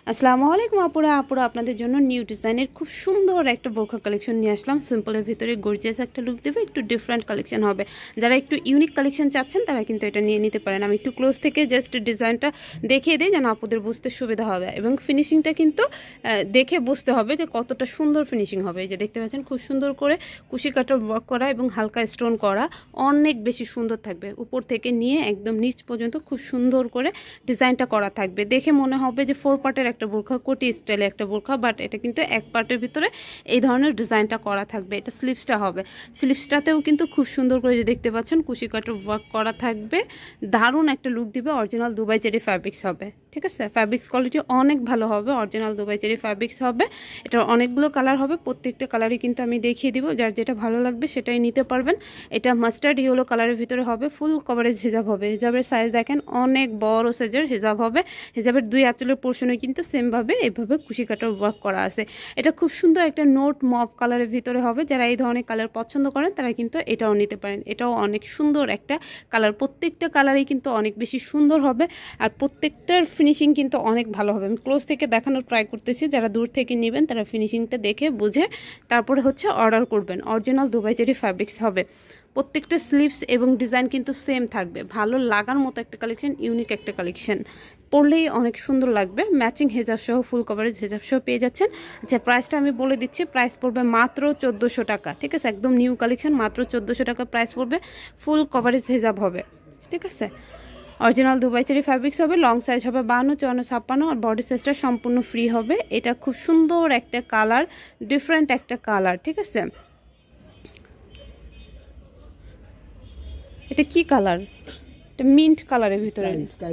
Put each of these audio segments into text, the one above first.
আসসালামু আলাইকুম আপুরা আপনাদের জন্য নিউ ডিজাইনের খুব সুন্দর একটা বোরখা কালেকশন নিয়ে আসলাম। সিম্পলের ভিতরে গর্জিয়াস একটা লুক দেবে, একটু ডিফারেন্ট কালেকশন হবে। যারা একটু ইউনিক কালেকশন চাচ্ছেন তারা কিন্তু এটা নিয়ে নিতে পারেন। আমি একটু ক্লোজ থেকে জাস্ট ডিজাইনটা দেখিয়ে দিই যেন আপুদের বুঝতে সুবিধা হবে, এবং ফিনিশিংটা কিন্তু দেখে বুঝতে হবে যে কতটা সুন্দর ফিনিশিং হবে। এই যে দেখতে পাচ্ছেন খুব সুন্দর করে কুশি কাটার ওয়ার্ক করা এবং হালকা স্টোন করা, অনেক বেশি সুন্দর থাকবে। উপর থেকে নিয়ে একদম নিচ পর্যন্ত খুব সুন্দর করে ডিজাইনটা করা থাকবে। দেখে মনে হবে যে 4 পার্টের একটা বোরখা, কোটি স্টাইলে একটা বোরখা, বাট এটা কিন্তু এক পার্টের ভিতরে এই ধরনের ডিজাইনটা করা থাকবে। এটা স্লিভসটা হবে, স্লিভসটাতেও কিন্তু খুব সুন্দর করে যে দেখতে পাচ্ছেন কুশি কাটার ওয়ার্ক করা থাকবে। দারুণ একটা লুক দিবে। অরিজিনাল দুবাই চেরি ফ্যাব্রিক্স হবে, ঠিক আছে। ফ্যাব্রিক্স কোয়ালিটি অনেক ভালো হবে, অরিজিনাল দুবাই চেরি ফ্যাব্রিক্স হবে। এটার অনেকগুলো কালার হবে, প্রত্যেকটা কালারই কিন্তু আমি দেখিয়ে দিব। যার যেটা ভালো লাগবে সেটাই নিতে পারবেন। এটা মাস্টার্ড ইয়েলো কালারের ভিতরে হবে, ফুল কভারেজ হিজাব হবে। হিজাবের সাইজ দেখেন অনেক বড় সাইজের হিজাব হবে। হিজাবের দুই আঁচলের পোর্শনে কিন্তু সেমভাবে এইভাবে কুশি কাটার ওয়ার্ক করা আছে। এটা খুব সুন্দর একটা নোট মভ কালারের ভিতরে হবে। যারা এই ধরনের কালার পছন্দ করেন তারা কিন্তু এটাও নিতে পারেন। এটাও অনেক সুন্দর একটা কালার, প্রত্যেকটা কালারই কিন্তু অনেক বেশি সুন্দর হবে, আর প্রত্যেকটার ফিনিশিং কিন্তু অনেক ভালো হবে। আমি ক্লোজ থেকে দেখানোর ট্রাই করতেছি, যারা দূর থেকে নেবেন তারা ফিনিশিংটা দেখে বুঝে তারপরে হচ্ছে অর্ডার করবেন। অরিজিনাল দুবাই চেরি ফ্যাব্রিক্স হবে। প্রত্যেকটা স্লিভস এবং ডিজাইন কিন্তু সেম থাকবে। ভালো লাগার মতো একটা কালেকশন, ইউনিক একটা কালেকশন, পরলেই অনেক সুন্দর লাগবে। ম্যাচিং হেজাব সহ, ফুল কভারেজ হেজাব সহ পেয়ে যাচ্ছেন। আচ্ছা, প্রাইসটা আমি বলে দিচ্ছি। প্রাইস পড়বে মাত্র 1400 টাকা, ঠিক আছে। একদম নিউ কালেকশন, মাত্র 1400 টাকা প্রাইস পড়বে। ফুল কভারেজ হেজাব হবে, ঠিক আছে। অরিজিনাল দুবাই চেরি ফ্যাব্রিক্স হবে। লং সাইজ হবে 52, 54, 56, আর বডি সাইজটা সম্পূর্ণ ফ্রি হবে। এটা খুব সুন্দর একটা কালার, ডিফারেন্ট একটা কালার, ঠিক আছে। এটা কি কালার? এটা মিন্ট কালারের ভিতরে,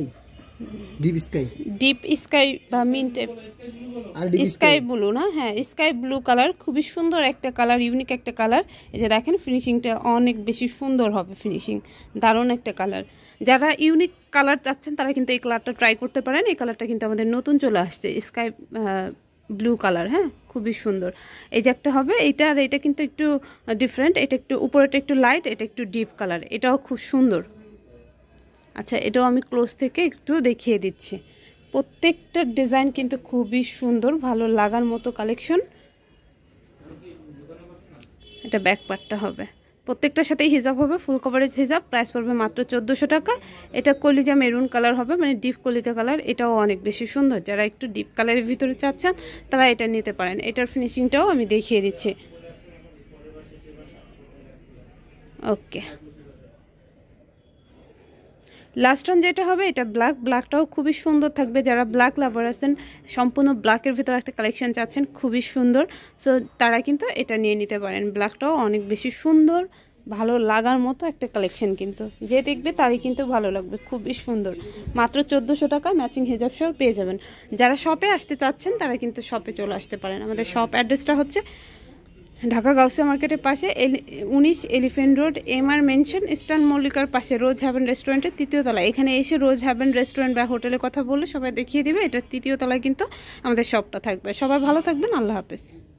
ডিপ স্কাই বা মিন্ট স্কাই ব্লু না, হ্যাঁ স্কাই ব্লু কালার। খুবই সুন্দর একটা কালার, ইউনিক একটা কালার। এই যে দেখেন ফিনিশিংটা অনেক বেশি সুন্দর হবে, ফিনিশিং দারুণ একটা কালার। যারা ইউনিক কালার চাচ্ছেন তারা কিন্তু এই কালারটা ট্রাই করতে পারেন। এই কালারটা কিন্তু আমাদের নতুন চলে আসছে, স্কাই ব্লু কালার, হ্যাঁ খুবই সুন্দর। এই যে একটা হবে এইটা, আর এটা কিন্তু একটু ডিফারেন্ট। এটা একটু উপরেটা একটু লাইট, এটা একটু ডিপ কালার, এটাও খুব সুন্দর। আচ্ছা, এটাও আমি ক্লোজ থেকে একটু দেখিয়ে দিচ্ছি। প্রত্যেকটা ডিজাইন কিন্তু খুবই সুন্দর, ভালো লাগার মতো কালেকশন। এটা ব্যাক পার্টটা হবে, প্রত্যেকটার সাথেই হিজাব হবে, ফুল কভারেজ হিজাব। প্রাইস পড়বে মাত্র 1400 টাকা। এটা কলিজা মেরুন কালার হবে, মানে ডিপ কলিজা কালার। এটাও অনেক বেশি সুন্দর। যারা একটু ডিপ কালারের ভিতরে চাচ্ছেন তারা এটা নিতে পারেন। এটার ফিনিশিংটাও আমি দেখিয়ে দিচ্ছি। ওকে, লাস্ট অন যেটা হবে এটা ব্ল্যাকটাও খুবই সুন্দর থাকবে। যারা ব্ল্যাক লাভার আছেন, সম্পূর্ণ ব্ল্যাকের ভিতরে একটা কালেকশন চাচ্ছেন খুবই সুন্দর, সো তারা কিন্তু এটা নিয়ে নিতে পারেন। ব্ল্যাকটাও অনেক বেশি সুন্দর, ভালো লাগার মতো একটা কালেকশন, কিন্তু যে দেখবে তারই কিন্তু ভালো লাগবে। খুবই সুন্দর, মাত্র 1400 টাকা ম্যাচিং হেজাব সহ পেয়ে যাবেন। যারা শপে আসতে চাচ্ছেন তারা কিন্তু শপে চলে আসতে পারেন। আমাদের শপ অ্যাড্রেসটা হচ্ছে ঢাকা গাউসিয়া মার্কেটের পাশে 19 elephant road, MR mansion, eastern মল্লিকার পাশে রোজ হ্যাভেন রেস্টুরেন্টের 3য় তলায়। এখানে এসে রোজ হ্যাভেন রেস্টুরেন্ট বা হোটেলের কথা বললে সবাই দেখিয়ে দিবে। এটা 3য় তলায় কিন্তু আমাদের শপটা থাকবে। সবাই ভালো থাকবেন, আল্লাহ হাফেজ।